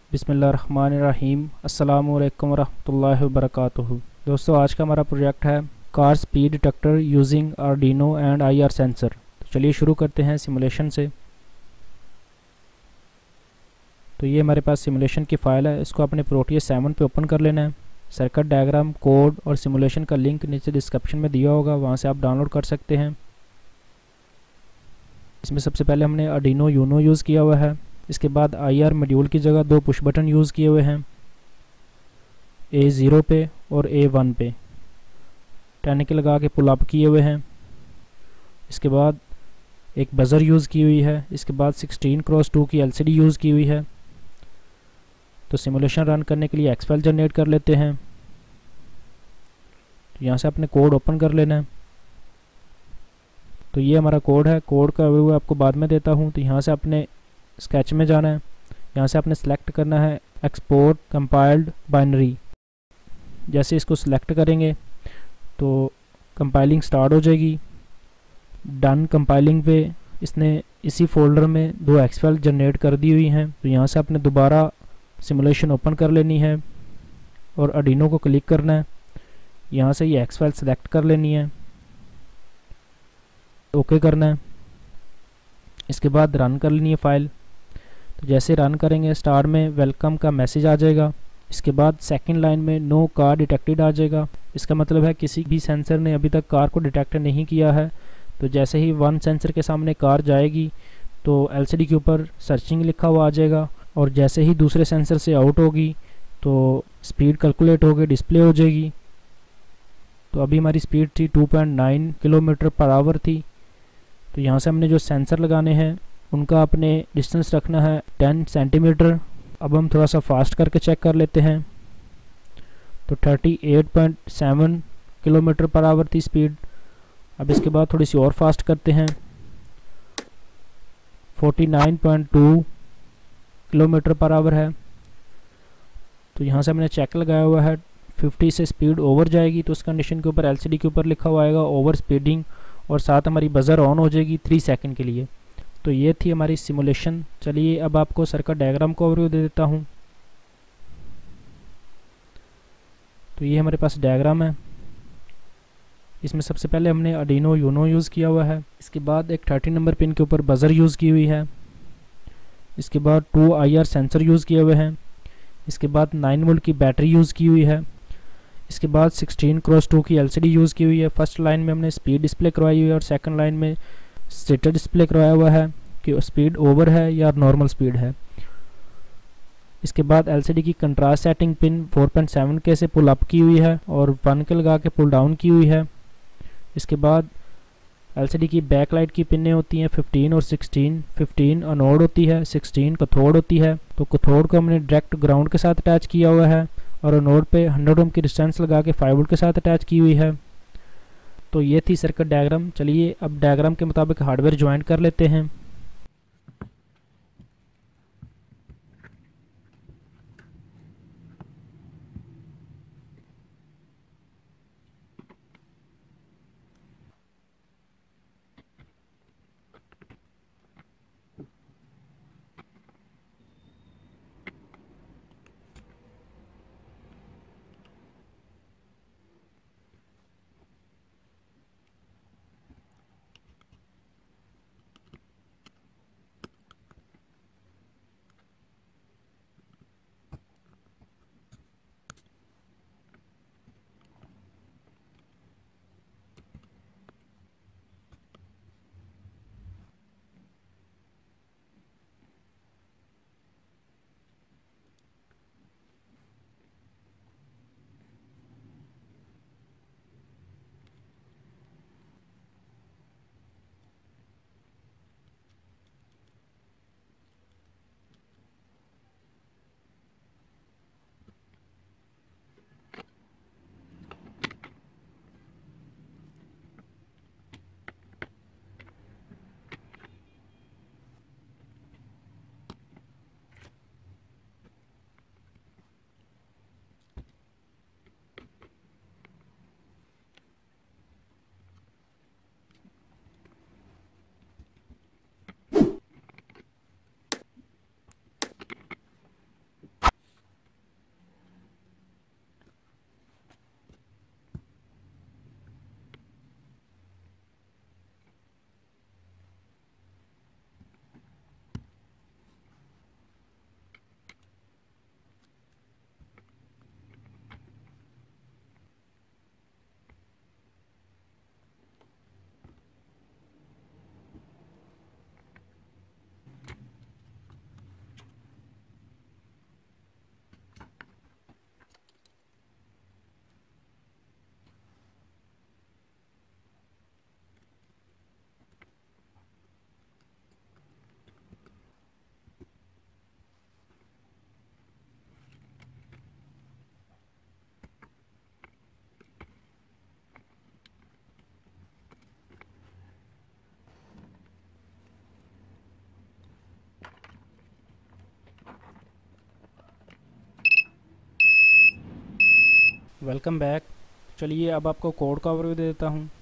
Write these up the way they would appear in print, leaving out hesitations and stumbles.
बिस्मिल्लाहिर्रहमानिर्रहीम। अस्सलामु अलैकुम वरहमतुल्लाहि वबरकातुहू। दोस्तों, आज का हमारा प्रोजेक्ट है car speed detector using Arduino and IR sensor. तो चलिए शुरू करते हैं सिमुलेशन से। तो ये हमारे पास सिमुलेशन की फ़ाइल है, इसको अपने प्रोटियस 7 पे ओपन कर लेना है। सर्किट डायग्राम, कोड और सिमुलेशन का लिंक नीचे डिस्क्रिप्शन में दिया होगा, वहाँ से आप डाउनलोड कर सकते हैं। इसमें सबसे पहले हमने आर्डिनो यूनो यूज़ किया हुआ है। इसके बाद IR मॉड्यूल की जगह 2 पुश बटन यूज़ किए हुए हैं, A0 पे और A1 पे। 10 के लगा के पुल अप किए हुए हैं। इसके बाद एक बज़र यूज़ की हुई है। इसके बाद 16x2 की LCD यूज़ की हुई है। तो सिमुलेशन रन करने के लिए एक्स फाइल जनरेट कर लेते हैं। तो यहाँ से अपने कोड ओपन कर लेना है। तो ये हमारा कोड है। कोड का व्यू आपको बाद में देता हूँ। तो यहाँ से अपने स्केच में जाना है। यहाँ से आपने सेलेक्ट करना है एक्सपोर्ट कंपाइल्ड बाइनरी। जैसे इसको सिलेक्ट करेंगे तो कंपाइलिंग स्टार्ट हो जाएगी। डन कंपाइलिंग पे इसने इसी फोल्डर में 2 एक्स फाइल जनरेट कर दी हुई हैं। तो यहाँ से आपने दोबारा सिमुलेशन ओपन कर लेनी है और आर्डिनो को क्लिक करना है। यहाँ से ये एक्स फाइल सेलेक्ट कर लेनी है, ओके करना है। इसके बाद रन कर लेनी है फ़ाइल। तो जैसे रन करेंगे स्टार्ट में वेलकम का मैसेज आ जाएगा। इसके बाद सेकंड लाइन में नो कार डिटेक्टेड आ जाएगा। इसका मतलब है किसी भी सेंसर ने अभी तक कार को डिटेक्ट नहीं किया है। तो जैसे ही 1 सेंसर के सामने कार जाएगी तो LCD के ऊपर सर्चिंग लिखा हुआ आ जाएगा, और जैसे ही दूसरे सेंसर से आउट होगी तो स्पीड कैलकुलेट होकर डिस्प्ले हो जाएगी। तो अभी हमारी स्पीड थी 2.9 किलोमीटर पर आवर थी। तो यहाँ से हमने जो सेंसर लगाने हैं उनका अपने डिस्टेंस रखना है 10 सेंटीमीटर। अब हम थोड़ा सा फास्ट करके चेक कर लेते हैं। तो 38.7 किलोमीटर पर आवर थी स्पीड। अब इसके बाद थोड़ी सी और फास्ट करते हैं। 49.2 किलोमीटर पर आवर है। तो यहाँ से हमने चेक लगाया हुआ है 50 से स्पीड ओवर जाएगी तो उस कंडीशन के ऊपर LCD के ऊपर लिखा हुआ आएगा ओवर स्पीडिंग, और साथ हमारी बज़र ऑन हो जाएगी 3 सेकंड के लिए। तो ये थी हमारी सिमुलेशन। चलिए अब आपको सर्किट डायग्राम को ओवरव्यू दे देता हूँ। तो ये हमारे पास डायग्राम है। इसमें सबसे पहले हमने आर्डिनो यूनो यूज़ किया हुआ है। इसके बाद एक 13 नंबर पिन के ऊपर बज़र यूज़ की हुई है। इसके बाद 2 IR सेंसर यूज़ किए हुए हैं। इसके बाद 9 वोल्ट की बैटरी यूज़ की हुई है। इसके बाद 16x2 की LCD यूज़ की हुई है। फर्स्ट लाइन में हमने स्पीड डिस्प्ले करवाई हुई है और सेकंड लाइन में स्टेटस डिस्प्ले करवाया हुआ है कि स्पीड ओवर है या नॉर्मल स्पीड है। इसके बाद LCD की कंट्रास्ट सेटिंग पिन 4.7K से पुल अप की हुई है और 1 के लगा के पुल डाउन की हुई है। इसके बाद LCD की बैक लाइट की पिनें होती हैं 15 और 16। 15 अनोड होती है, 16 कैथोड होती है। तो कैथोड को हमने डायरेक्ट ग्राउंड के साथ अटैच किया हुआ है और अनोड पे 100 ओम की डिस्टेंस लगा के 5 वोल्ट के साथ अटैच की हुई है। तो ये थी सर्किट डायग्राम। चलिए अब डायग्राम के मुताबिक हार्डवेयर ज्वाइन कर लेते हैं। Welcome back. चलिए अब आपको कोड का ओवरव्यू दे देता हूँ।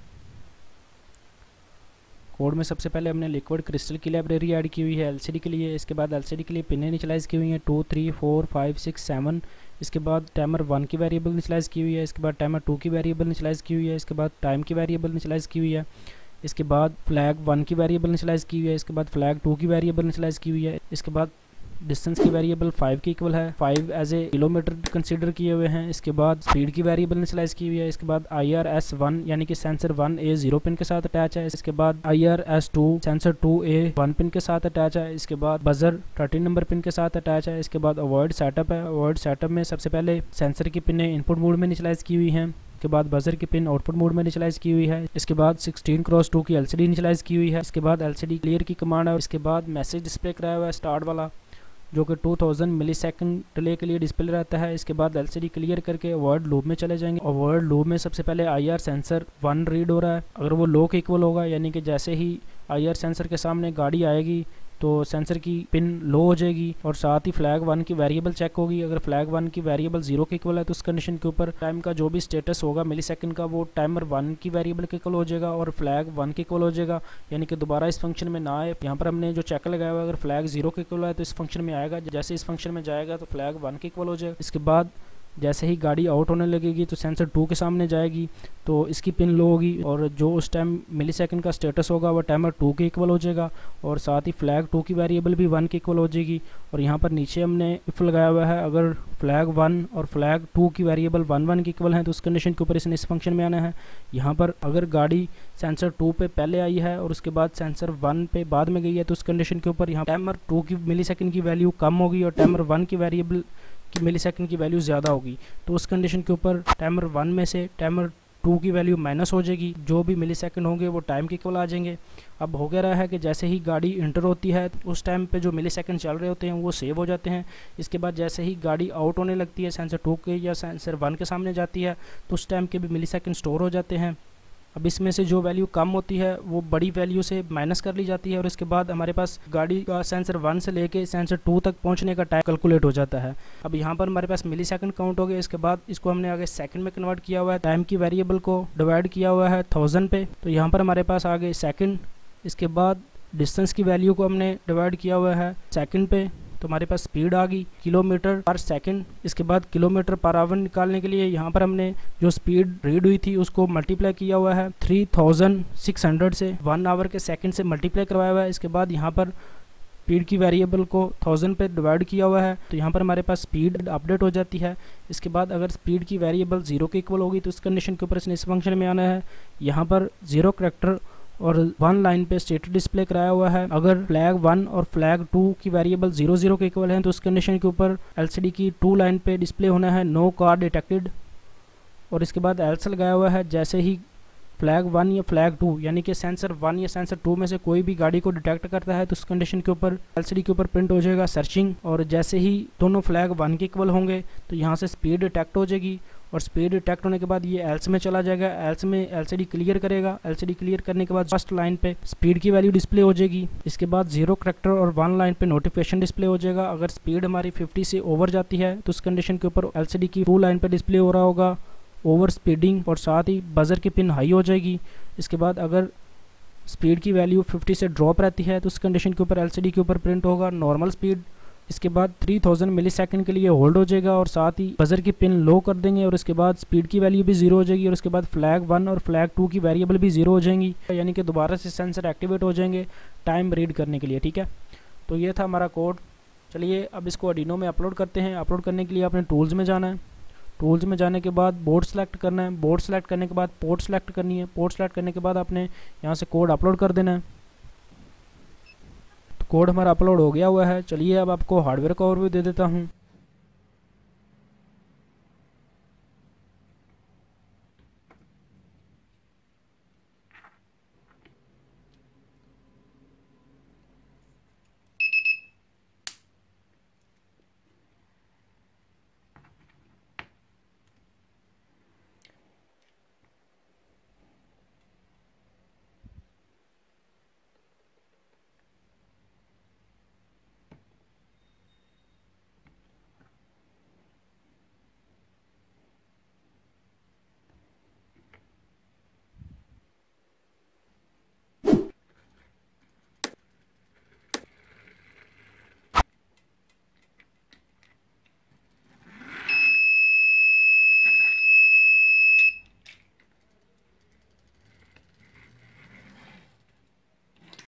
कोड में सबसे पहले हमने लिक्विड क्रिस्टल की लाइब्रेरी ऐड की हुई है एलसीडी के लिए। इसके बाद एलसीडी के लिए पिन इनिशियलाइज़ की हुई हैं 2, 3, 4, 5, 6, 7। इसके बाद टाइमर 1 की वेरिएबल इनिशियलाइज़ की हुई है। इसके बाद टाइमर 2 की वेरिएबल इनिशियलाइज़ की हुई है। इसके बाद टाइम की वेरिएबल इनिशियलाइज़ की हुई है। इसके बाद फ्लैग 1 की वेरिएबल इनिशियलाइज़ की हुई है। इसके बाद फ्लैग 2 की वेरिएबल इनिशियलाइज़ की हुई है। इसके बाद डिस्टेंस की वेरिएबल 5 की इक्वल है, 5 एज ए किलोमीटर कंसीडर किए हुए हैं। इसके बाद स्पीड की वेरिएबल इनिशियलाइज की हुई है। इसके बाद IRS1 यानी कि सेंसर 1A 0 पिन के साथ अटैच है। इसके बाद IRS2 सेंसर 2A 1 पिन के साथ अटैच है। इसके बाद बजर 13 नंबर पिन के साथ अटैच है। इसके बाद अवॉइड सेटअप है। अवॉइड सेटअप में सबसे पहले सेंसर की पिन इनपुट मोड में इनिशियलाइज की हुई हैं। इसके बाद बजर की पिन आउटपुट मोड में इनिशियलाइज की हुई है। इसके बाद 16x2 की एलसीडी इनिशियलाइज की हुई है। इसके बाद एलसीडी क्लियर की कमांड है। इसके बाद मैसेज डिस्प्ले कराया हुआ है स्टार्ट वाला, जो कि 2000 मिलीसेकंड डिले के लिए डिस्प्ले रहता है। इसके बाद एलसीडी क्लियर करके अवॉइड लूप में चले जाएंगे। अवॉइड लूप में सबसे पहले IR सेंसर 1 रीड हो रहा है। अगर वो लो के इक्वल होगा, यानी कि जैसे ही IR सेंसर के सामने गाड़ी आएगी तो सेंसर की पिन लो हो जाएगी और साथ ही फ्लैग 1 की वेरिएबल चेक होगी। अगर फ्लैग 1 की वेरिएबल 0 के इक्वल है तो उस कंडीशन के ऊपर टाइम का जो भी स्टेटस होगा मिलीसेकंड का, वो टाइमर 1 की वेरिएबल के इक्वल हो जाएगा और फ्लैग 1 के इक्वल हो जाएगा, यानी कि दोबारा इस फंक्शन में ना आए। यहाँ पर हमने जो चेक लगाया हुआ है, अगर फ्लैग 0 के इक्वल है तो इस फंक्शन में आएगा, जैसे इस फंक्शन में जाएगा तो फ्लैग 1 के इक्वल हो जाएगा। इसके बाद जैसे ही गाड़ी आउट होने लगेगी तो सेंसर 2 के सामने जाएगी तो इसकी पिन लो होगी और जो उस टाइम मिलीसेकंड का स्टेटस होगा वो टाइमर 2 के इक्वल हो जाएगा और साथ ही फ्लैग 2 की वेरिएबल भी 1 के इक्वल हो जाएगी। और यहाँ पर नीचे हमने इफ लगाया हुआ है, अगर फ्लैग 1 और फ्लैग 2 की वेरिएबल 1 के इक्वल हैं तो उस कंडीशन के ऊपर इसने इस फंक्शन में आना है। यहाँ पर अगर गाड़ी सेंसर 2 पे पहले आई है और उसके बाद सेंसर 1 पे बाद में गई है तो उस कंडीशन के ऊपर यहाँ टाइमर 2 की मिलीसेकंड की वैल्यू कम होगी और टाइमर 1 की वेरिएबल की मिलीसेकंड की वैल्यू ज़्यादा होगी। तो उस कंडीशन के ऊपर टाइमर 1 में से टाइमर 2 की वैल्यू माइनस हो जाएगी, जो भी मिलीसेकंड होंगे वो टाइम के इक्वल आ जाएंगे। अब हो गया रहा है कि जैसे ही गाड़ी इंटर होती है उस टाइम पे जो मिलीसेकंड चल रहे होते हैं वो सेव हो जाते हैं। इसके बाद जैसे ही गाड़ी आउट होने लगती है, सेंसर 2 के या सेंसर 1 के सामने जाती है तो उस टाइम के भी मिलीसेकंड स्टोर हो जाते हैं। अब इसमें से जो वैल्यू कम होती है वो बड़ी वैल्यू से माइनस कर ली जाती है और इसके बाद हमारे पास गाड़ी का सेंसर 1 से लेके सेंसर 2 तक पहुंचने का टाइम कैलकुलेट हो जाता है। अब यहाँ पर हमारे पास मिली सेकंड काउंट हो गया। इसके बाद इसको हमने आगे सेकंड में कन्वर्ट किया हुआ है। टाइम की वेरिएबल को डिवाइड किया हुआ है 1000 पे, तो यहाँ पर हमारे पास आ गए सेकंड। इसके बाद डिस्टेंस की वैल्यू को हमने डिवाइड किया हुआ है सेकंड पे, तो हमारे पास स्पीड आ गई किलोमीटर पर सेकंड। इसके बाद किलोमीटर पर आवर निकालने के लिए यहाँ पर हमने जो स्पीड रीड हुई थी उसको मल्टीप्लाई किया हुआ है 3600 से 1 आवर के सेकंड से मल्टीप्लाई करवाया हुआ है। इसके बाद यहाँ पर स्पीड की वेरिएबल को 1000 पे डिवाइड किया हुआ है, तो यहाँ पर हमारे पास स्पीड अपडेट हो जाती है। इसके बाद अगर स्पीड की वेरिएबल 0 के इक्वल होगी तो उस कंडीशन के ऊपर इसने इस फंक्शन में आना है। यहाँ पर 0 करैक्टर और 1 लाइन पे स्टेटस डिस्प्ले कराया हुआ है। अगर फ्लैग 1 और फ्लैग 2 की वेरिएबल 0 के इक्वल हैं तो उस कंडीशन के ऊपर एलसीडी की 2 लाइन पे डिस्प्ले होना है नो कार डिटेक्टेड। और इसके बाद एल्स लगाया हुआ है, जैसे ही फ्लैग 1 या फ्लैग 2 यानी कि सेंसर 1 या सेंसर 2 में से कोई भी गाड़ी को डिटेक्ट करता है तो उस कंडीशन के ऊपर एलसीडी के ऊपर प्रिंट हो जाएगा सर्चिंग। और जैसे ही दोनों फ्लैग 1 के इक्वल होंगे तो यहाँ से स्पीड डिटेक्ट हो जाएगी और स्पीड डिटेक्ट होने के बाद ये एल्स में चला जाएगा। एल्स में एलसीडी क्लियर करेगा। एलसीडी क्लियर करने के बाद फर्स्ट लाइन पे स्पीड की वैल्यू डिस्प्ले हो जाएगी। इसके बाद 0 करैक्टर और 1 लाइन पे नोटिफिकेशन डिस्प्ले हो जाएगा। अगर स्पीड हमारी 50 से ओवर जाती है तो उस कंडीशन के ऊपर एलसीडी की 2 लाइन पे डिस्प्ले हो रहा होगा ओवर स्पीडिंग और साथ ही बजर की पिन हाई हो जाएगी। इसके बाद अगर स्पीड की वैल्यू 50 से ड्रॉप रहती है तो उस कंडीशन के ऊपर एलसीडी के ऊपर प्रिंट होगा नॉर्मल स्पीड। इसके बाद 3000 मिलीसेकंड के लिए होल्ड हो जाएगा और साथ ही बजर की पिन लो कर देंगे और इसके बाद स्पीड की वैल्यू भी 0 हो जाएगी और उसके बाद फ्लैग 1 और फ्लैग 2 की वेरिएबल भी 0 हो जाएंगी, यानी कि दोबारा से सेंसर एक्टिवेट हो जाएंगे टाइम रीड करने के लिए। ठीक है, तो ये था हमारा कोड। चलिए अब इसको आर्डिनो में अपलोड करते हैं। अपलोड करने के लिए आपने टूल्स में जाना है। टूल्स में जाने के बाद बोर्ड सेलेक्ट करना है। बोर्ड सेलेक्ट करने के बाद पोर्ट सेलेक्ट करनी है। पोर्ट सेलेक्ट करने के बाद आपने यहाँ से कोड अपलोड कर देना है। तो कोड हमारा अपलोड हो गया हुआ है। चलिए अब आपको हार्डवेयर का ओवरव्यू दे देता हूँ।